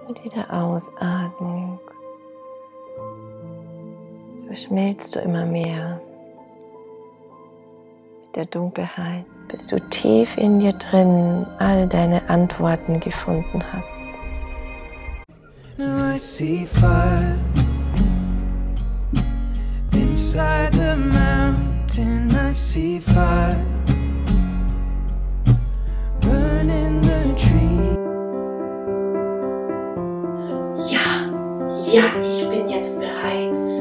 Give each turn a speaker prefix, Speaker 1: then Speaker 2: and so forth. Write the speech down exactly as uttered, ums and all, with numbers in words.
Speaker 1: Mit jeder Ausatmung verschmilzt du immer mehr mit der Dunkelheit, bis du tief in dir drin all deine Antworten gefunden hast.
Speaker 2: Now I see fire inside the mountain. I see fire burning the tree.
Speaker 1: Ja, ja, ich bin jetzt bereit.